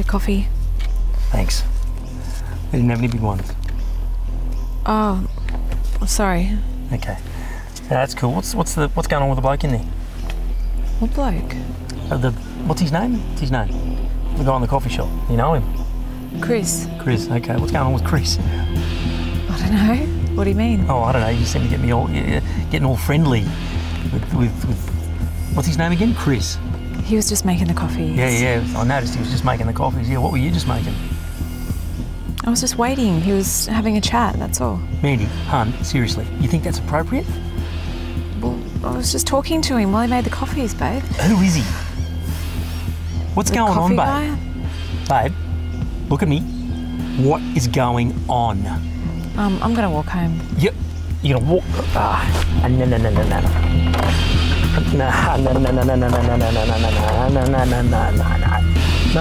coffee. Thanks. They didn't have any big ones. Oh, sorry. Okay. That's cool. What's going on with the bloke in there? What bloke? What's his name? What's his name? The guy in the coffee shop. You know him? Chris. Chris. Okay. What's going on with Chris? I don't know. What do you mean? Oh, I don't know. You seem to get me all getting all friendly with what's his name again? Chris. He was just making the coffees. Yeah. I noticed he was just making the coffees. Yeah. What were you just making? I was just waiting. He was having a chat, that's all. Mandy, hun, seriously, you think that's appropriate? Well, I was just talking to him while he made the coffees, babe. Who is he? What's The going on, coffee babe? guy? Babe, look at me. What is going on? I'm gonna walk home. Yep. You're gonna walk. No.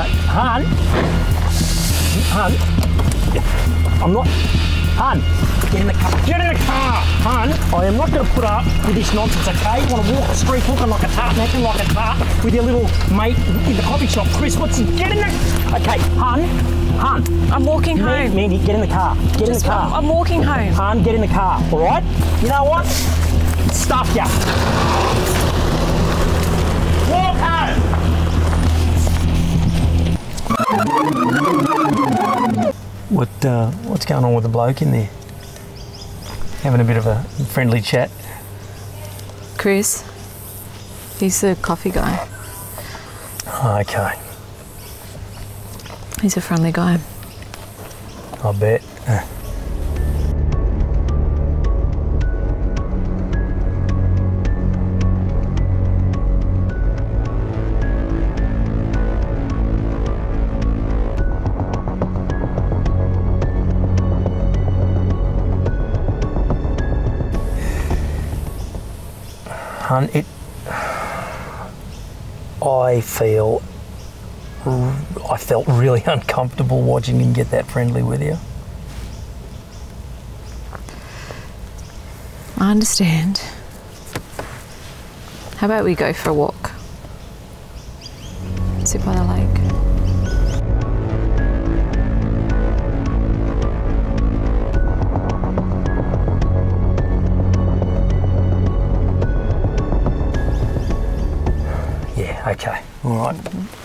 Hun. I'm not. Hun, get in the car. Get in the car, hun. I am not going to put up with this nonsense, okay? You want to walk the street looking like a tart, acting like a tart with your little mate in the coffee shop. Chris, get in the... Okay, hun. I'm walking home. Mandy, get in the car. Get in the car. I'm walking home. Hun, get in the car, all right? You know what? Stuff ya. Walk home. What's going on with the bloke in there? Having a bit of a friendly chat. Chris, he's the coffee guy. Oh, okay, He's a friendly guy. I bet. Hun, I felt really uncomfortable watching him get that friendly with you. I understand. How about we go for a walk? Sit by the lake. Yeah, okay, all right.